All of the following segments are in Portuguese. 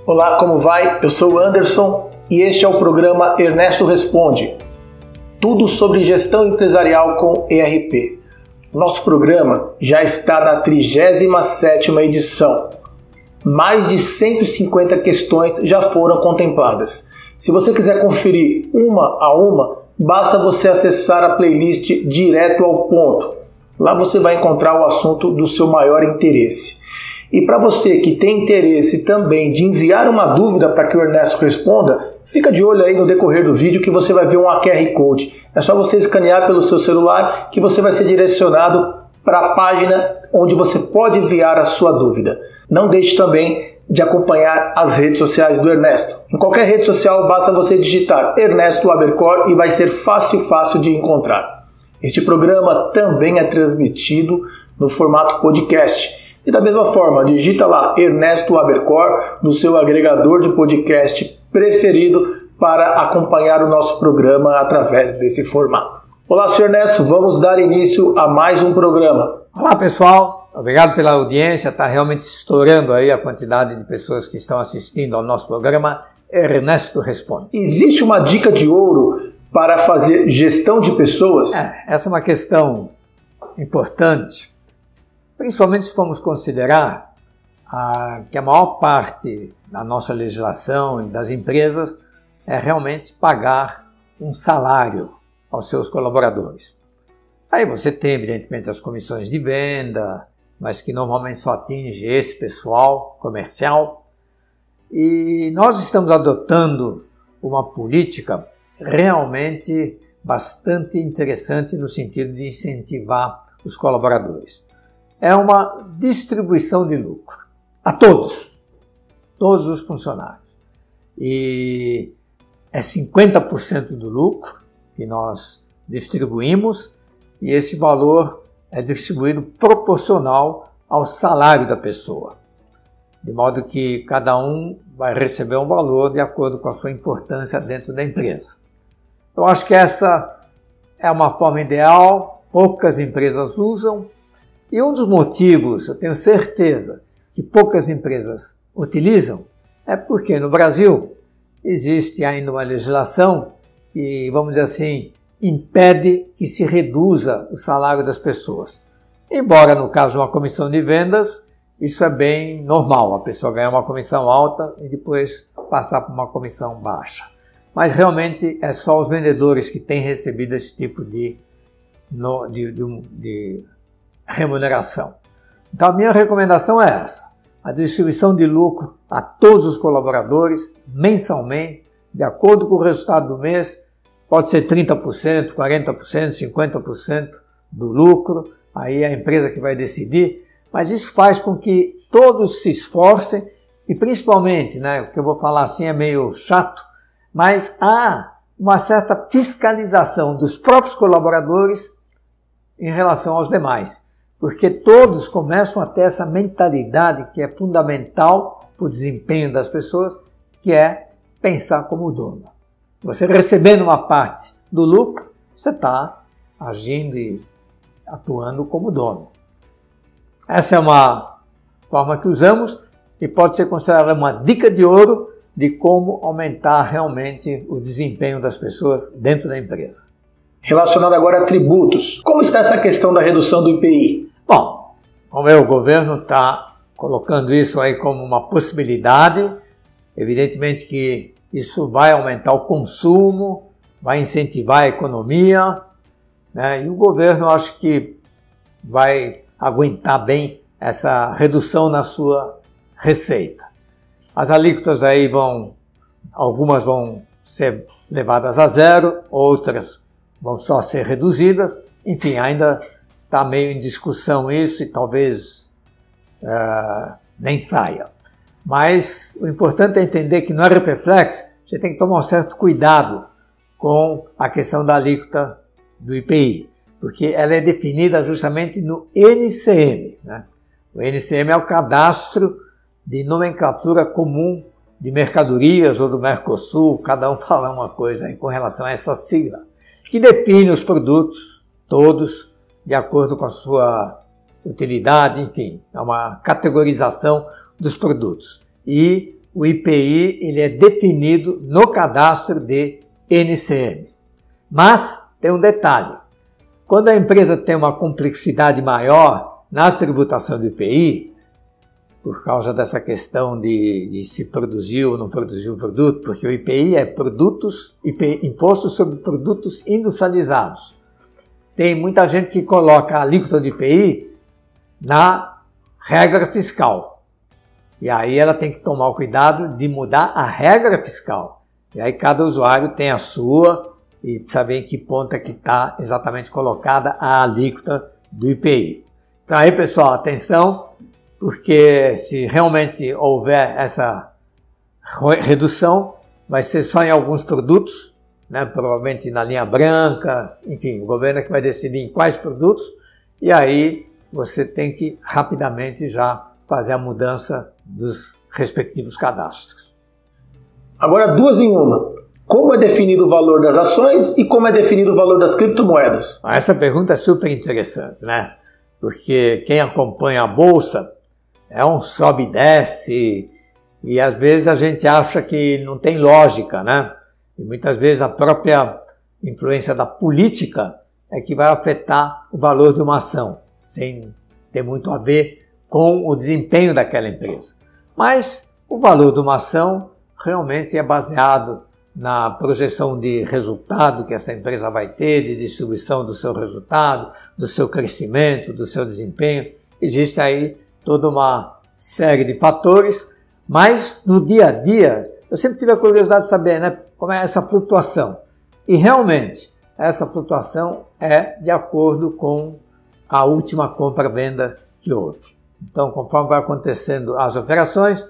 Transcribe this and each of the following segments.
Olá, como vai? Eu sou o Anderson e este é o programa Ernesto Responde. Tudo sobre gestão empresarial com ERP. Nosso programa já está na 37ª edição. Mais de 150 questões já foram contempladas. Se você quiser conferir uma a uma, basta você acessar a playlist direto ao ponto. Lá você vai encontrar o assunto do seu maior interesse. E para você que tem interesse também de enviar uma dúvida para que o Ernesto responda, fica de olho aí no decorrer do vídeo que você vai ver um QR Code. É só você escanear pelo seu celular que você vai ser direcionado para a página onde você pode enviar a sua dúvida. Não deixe também de acompanhar as redes sociais do Ernesto. Em qualquer rede social basta você digitar Ernesto Abercor e vai ser fácil de encontrar. Este programa também é transmitido no formato podcast. E da mesma forma, digita lá Ernesto Abercor no seu agregador de podcast preferido para acompanhar o nosso programa através desse formato. Olá, senhor Ernesto, vamos dar início a mais um programa. Olá, pessoal. Obrigado pela audiência. Está realmente estourando aí a quantidade de pessoas que estão assistindo ao nosso programa Ernesto Responde. Existe uma dica de ouro para fazer gestão de pessoas? Essa é uma questão importante. Principalmente se formos considerar que a maior parte da nossa legislação e das empresas é realmente pagar um salário aos seus colaboradores. Aí você tem, evidentemente, as comissões de venda, mas que normalmente só atinge esse pessoal comercial. E nós estamos adotando uma política realmente bastante interessante no sentido de incentivar os colaboradores. É uma distribuição de lucro a todos os funcionários. E é 50% do lucro que nós distribuímos e esse valor é distribuído proporcional ao salário da pessoa. De modo que cada um vai receber um valor de acordo com a sua importância dentro da empresa. Eu acho que essa é uma forma ideal, poucas empresas usam. E um dos motivos, eu tenho certeza, que poucas empresas utilizam é porque no Brasil existe ainda uma legislação que, vamos dizer assim, impede que se reduza o salário das pessoas. Embora no caso de uma comissão de vendas, isso é bem normal, a pessoa ganhar uma comissão alta e depois passar por uma comissão baixa. Mas realmente é só os vendedores que têm recebido esse tipo de remuneração. Então a minha recomendação é essa, a distribuição de lucro a todos os colaboradores mensalmente, de acordo com o resultado do mês, pode ser 30%, 40%, 50% do lucro, aí é a empresa que vai decidir, mas isso faz com que todos se esforcem e principalmente, o que eu vou falar assim é meio chato, mas há uma certa fiscalização dos próprios colaboradores em relação aos demais. Porque todos começam a ter essa mentalidade que é fundamental para o desempenho das pessoas, que é pensar como dono. Você recebendo uma parte do lucro, você está agindo e atuando como dono. Essa é uma forma que usamos e pode ser considerada uma dica de ouro de como aumentar realmente o desempenho das pessoas dentro da empresa. Relacionado agora a tributos, como está essa questão da redução do IPI? Bom, como o governo está colocando isso aí como uma possibilidade, evidentemente que isso vai aumentar o consumo, vai incentivar a economia, e o governo acho que vai aguentar bem essa redução na sua receita. As alíquotas aí algumas vão ser levadas a zero, outras vão só ser reduzidas, enfim, ainda está meio em discussão isso e talvez nem saia. Mas o importante é entender que no RPFlex você tem que tomar um certo cuidado com a questão da alíquota do IPI, porque ela é definida justamente no NCM. O NCM é o Cadastro de Nomenclatura Comum de Mercadorias ou do Mercosul, cada um fala uma coisa aí com relação a essa sigla, que define os produtos todos de acordo com a sua utilidade, enfim, é uma categorização dos produtos. E o IPI ele é definido no cadastro de NCM. Mas tem um detalhe. Quando a empresa tem uma complexidade maior na tributação do IPI, por causa dessa questão de se produziu ou não produziu o produto, porque o IPI é Imposto sobre Produtos Industrializados. Tem muita gente que coloca a alíquota do IPI na regra fiscal. E aí ela tem que tomar o cuidado de mudar a regra fiscal. E aí cada usuário tem a sua e saber em que ponto é que está exatamente colocada a alíquota do IPI. Então aí, pessoal, atenção, porque se realmente houver essa redução, vai ser só em alguns produtos, né? Provavelmente na linha branca, enfim, o governo é que vai decidir em quais produtos, e aí você tem que rapidamente já fazer a mudança dos respectivos cadastros. Agora, duas em uma. Como é definido o valor das ações e como é definido o valor das criptomoedas? Essa pergunta é super interessante, né? Porque quem acompanha a Bolsa é um sobe e desce e às vezes a gente acha que não tem lógica, né? E muitas vezes a própria influência da política é que vai afetar o valor de uma ação, sem ter muito a ver com o desempenho daquela empresa. Mas o valor de uma ação realmente é baseado na projeção de resultado que essa empresa vai ter, de distribuição do seu resultado, do seu crescimento, do seu desempenho. Existe aí toda uma série de fatores, mas no dia a dia eu sempre tive a curiosidade de saber, né, como é essa flutuação. E realmente essa flutuação é de acordo com a última compra-venda que houve. Então, conforme vai acontecendo as operações,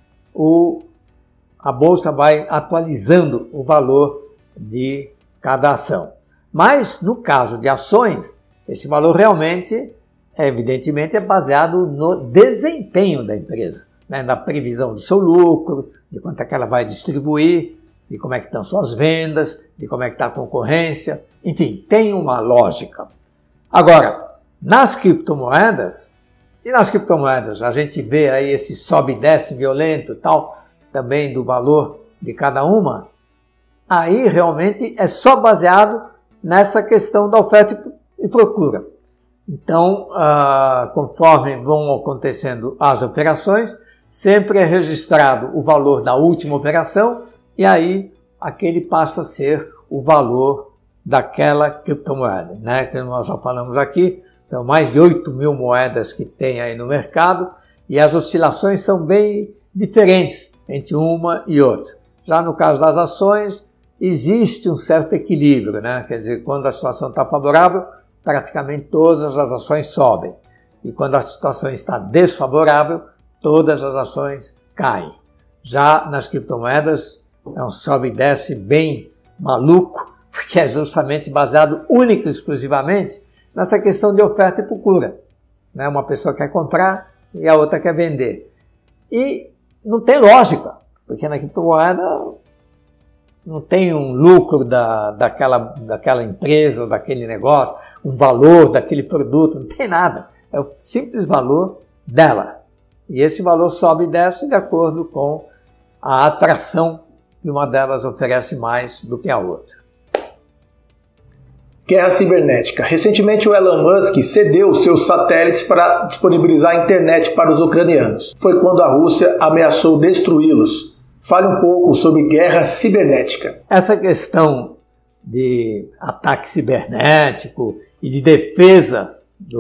a Bolsa vai atualizando o valor de cada ação. Mas, no caso de ações, esse valor realmente, evidentemente, é baseado no desempenho da empresa, né? Na previsão do seu lucro, de quanto é que ela vai distribuir, de como é que estão suas vendas, de como é que está a concorrência, enfim, tem uma lógica. Agora, nas criptomoedas, a gente vê aí esse sobe e desce violento e tal, também do valor de cada uma, aí realmente é só baseado nessa questão da oferta e procura. Então, conforme vão acontecendo as operações, sempre é registrado o valor da última operação e aí aquele passa a ser o valor daquela criptomoeda, né? Que nós já falamos aqui, são mais de 8 mil moedas que tem aí no mercado e as oscilações são bem diferentes entre uma e outra. Já no caso das ações, existe um certo equilíbrio, né? Quer dizer, quando a situação está favorável, praticamente todas as ações sobem. E quando a situação está desfavorável, todas as ações caem. Já nas criptomoedas, é um sobe e desce bem maluco, porque é justamente baseado única e exclusivamente nessa questão de oferta e procura, né? Uma pessoa quer comprar e a outra quer vender. E não tem lógica, porque na criptomoeda não tem um lucro daquela empresa ou daquele negócio, um valor daquele produto, não tem nada. É o simples valor dela. E esse valor sobe e desce de acordo com a atração que uma delas oferece mais do que a outra. Guerra cibernética. Recentemente o Elon Musk cedeu seus satélites para disponibilizar a internet para os ucranianos. Foi quando a Rússia ameaçou destruí-los. Fale um pouco sobre guerra cibernética. Essa questão de ataque cibernético e de defesa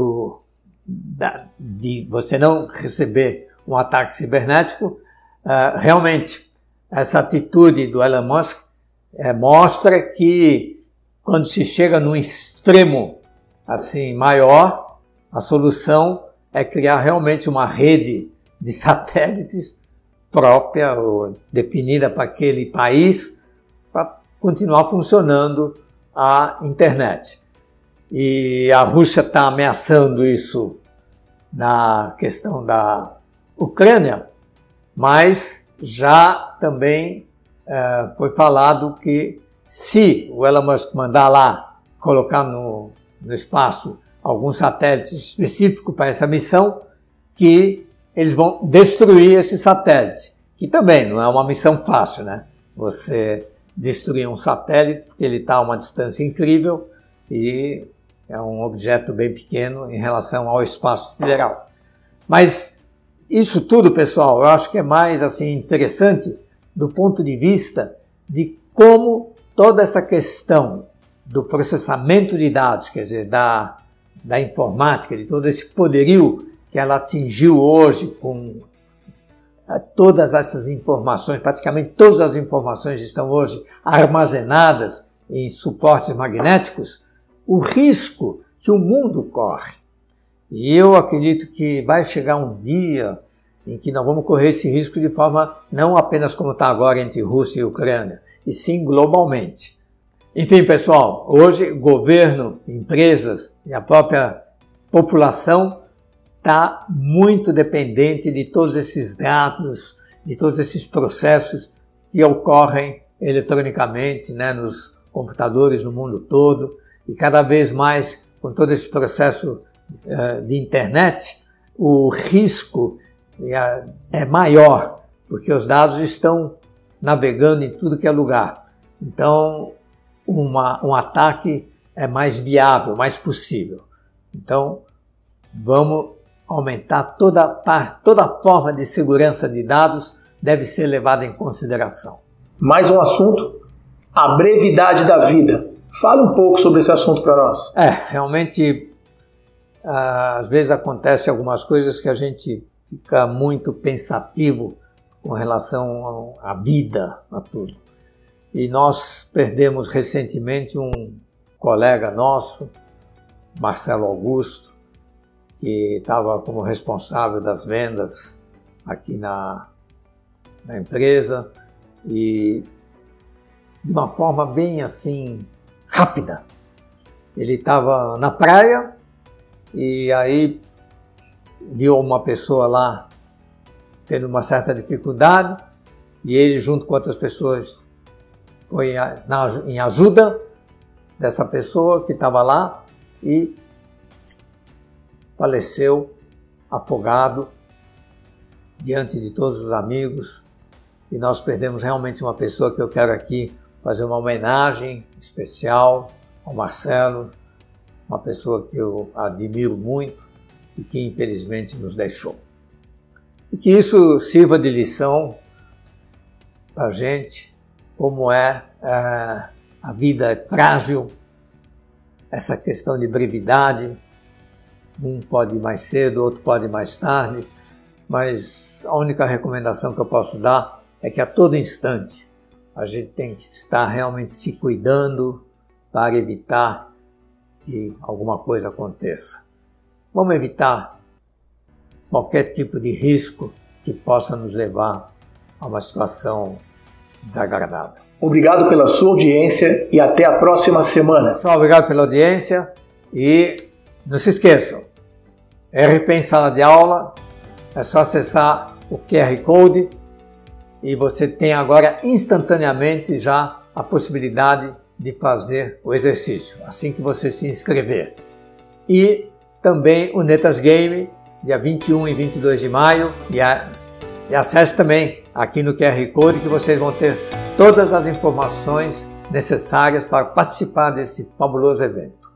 de você não receber um ataque cibernético, realmente essa atitude do Elon Musk mostra que quando se chega num extremo assim maior, a solução é criar realmente uma rede de satélites própria ou definida para aquele país para continuar funcionando a internet. E a Rússia está ameaçando isso na questão da Ucrânia, mas já também foi falado que se o Elon Musk mandar lá colocar no espaço alguns satélites específicos para essa missão, que eles vão destruir esses satélites, que também não é uma missão fácil, né? Você destruir um satélite, porque ele está a uma distância incrível e é um objeto bem pequeno em relação ao espaço sideral. Mas isso tudo, pessoal, eu acho que é mais assim interessante do ponto de vista de como toda essa questão do processamento de dados, quer dizer, da informática, de todo esse poderio que ela atingiu hoje com todas essas informações, praticamente todas as informações estão hoje armazenadas em suportes magnéticos, o risco que o mundo corre. E eu acredito que vai chegar um dia em que nós vamos correr esse risco de forma não apenas como está agora entre Rússia e Ucrânia, e sim globalmente. Enfim, pessoal, hoje governo, empresas e a própria população está muito dependente de todos esses dados, de todos esses processos que ocorrem eletronicamente, né, nos computadores no mundo todo, e cada vez mais com todo esse processo de internet, o risco é maior, porque os dados estão navegando em tudo que é lugar. Então, um ataque é mais viável, mais possível. Então, vamos aumentar toda forma de segurança de dados deve ser levada em consideração. Mais um assunto, a brevidade da vida. Fale um pouco sobre esse assunto para nós. Realmente, às vezes acontecem algumas coisas que a gente fica muito pensativo com relação à vida, a tudo. E nós perdemos recentemente um colega nosso, Marcelo Augusto, que estava como responsável das vendas aqui na empresa e de uma forma bem assim rápida. Ele estava na praia e aí viu uma pessoa lá tendo uma certa dificuldade e ele junto com outras pessoas foi em ajuda dessa pessoa que estava lá e faleceu afogado diante de todos os amigos. E nós perdemos realmente uma pessoa que eu quero aqui fazer uma homenagem especial ao Marcelo, uma pessoa que eu admiro muito e que infelizmente nos deixou. E que isso sirva de lição para a gente, como a vida é frágil, essa questão de brevidade, um pode ir mais cedo, outro pode ir mais tarde, mas a única recomendação que eu posso dar é que a todo instante a gente tem que estar realmente se cuidando para evitar que alguma coisa aconteça. Vamos evitar qualquer tipo de risco que possa nos levar a uma situação desagradável. Obrigado pela sua audiência e até a próxima semana. Pessoal, obrigado pela audiência e não se esqueçam, RP em sala de aula, é só acessar o QR Code e você tem agora instantaneamente já a possibilidade de fazer o exercício, assim que você se inscrever. E também o Netas Game, dia 21 e 22 de maio, e acesse também aqui no QR Code que vocês vão ter todas as informações necessárias para participar desse fabuloso evento.